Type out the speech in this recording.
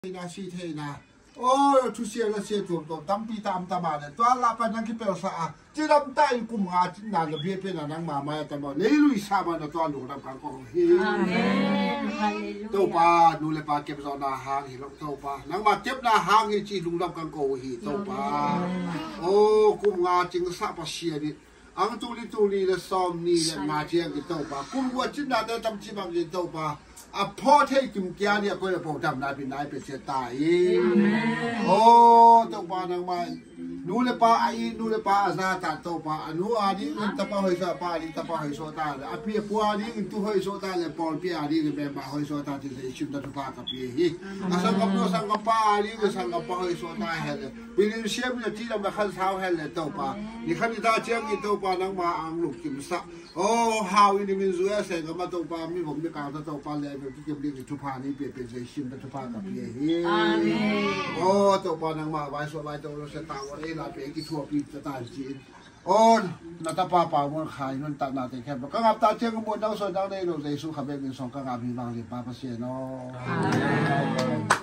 นะชีเทนะโอ้ทุเสียละเสียตัวตัวตั้มปีตามตามาเนี่ยตัวละปันนังคิดเป็นสะอาดจีรำใต้กุมหาจินนานเพียเป็นนังมาแต่บอกนี่ลุยซาบันตัวหลวงรำกลางกองเฮ้ตัวปลาดูเลยปลาเก็บซอนาหางหิลงตัวปลานังมาเก็บนาหางหิจีลุงรำกลางกองหิตัวปลาโอ้กุมหาจิงสะปัสเชียนี่อังตุลีละซอมนี่ละมาเชียกิตัวปลากุมวัวจินนานได้ทำจีบังกิตัวปลาอ่ะพ่อเท่กิมแก่เนี่ยก็จะบอกทำนายเป็นนายเป็นเสียตายโอ้ตัวปลานางมานูเลปลาไอ้นูเลปลาอาซาตัดตัวปลาอนุอาดีมันตะปาหอยสปลาดีตะปาหอยโซตาเลยอ่ะพี่ปัวดีมันตัวหอยโซตาเลยปอลพี่อาดีก็เป็นปลาหอยโซตาที่จะชิมตะทุพากับพี่ฮีอ่ะสังกับตัวสังกับปลาดีก็สังกับปลาหอยโซตาเฮเลยวิลิเชียมเนี่ยที่เรามาขั้นเท้าเฮเลยตัวปลานี่ขั้นที่ตาเชียงกินตัวปลานางมาอังลูกกิมสะโอ้ฮาวอินดิมินซัวเซงกับมาตัวปลามีผมมีการตัวปลาเลยที่จะเรียกทุพานี่เป็นจะชิมตะทุพากับพี่ฮีโอ้ตัวปลานางมาไว้สบายตัวเราเสตาวเอลาเป็นกี่ทั่วปีจะตายจีนโอ้นาตาปาปามันขายนั่นตัดนาแต่แค่ก็งับตาเทียงกับมวลดาวส่วนดาวในโลกในสุขเป็นสองก็งับมีบางเรื่องปาเปอร์เซ็นต์เนาะ